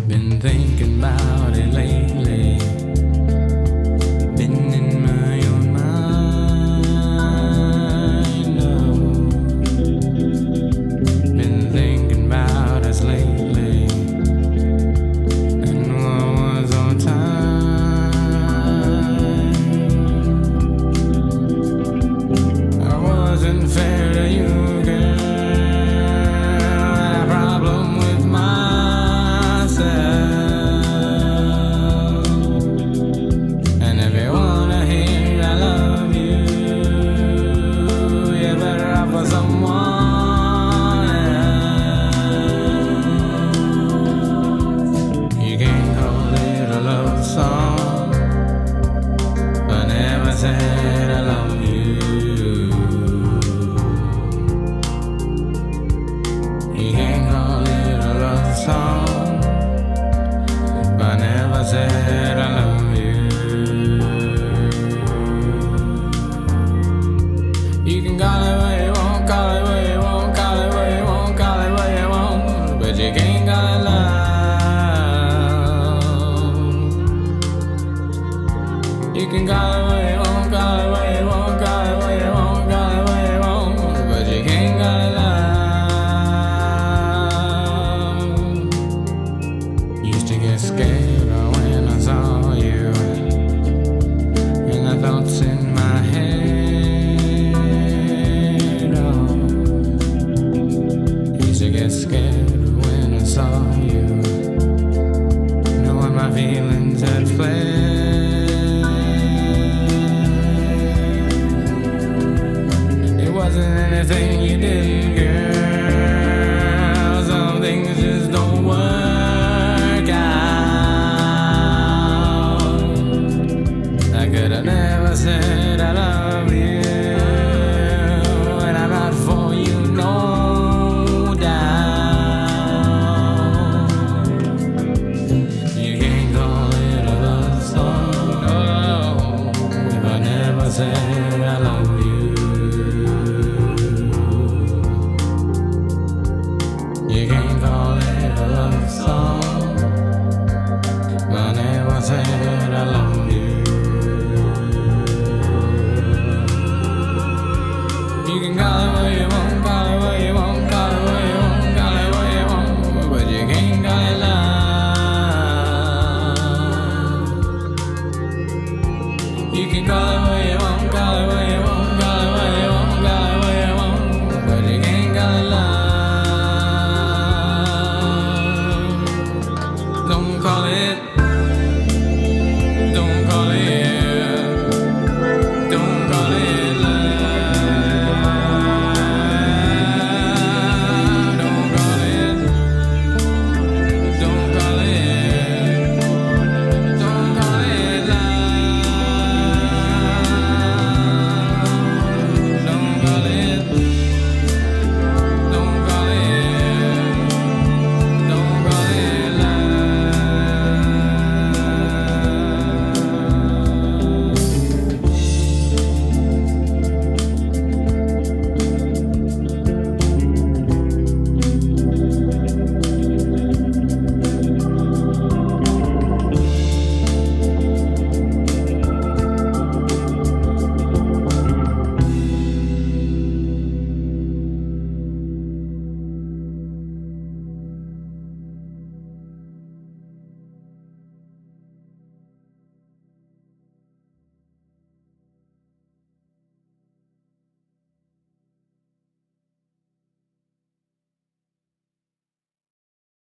Been thinking about it lately. Been in my own mind. Oh. Been thinking about us lately. And what was on time? I wasn't fair to you, girl. Had a problem with myself. And if you wanna hear I love you, you better off for someone else. You can't call it a love song. I never said I love you. You can't call it a love song. I never said I love you.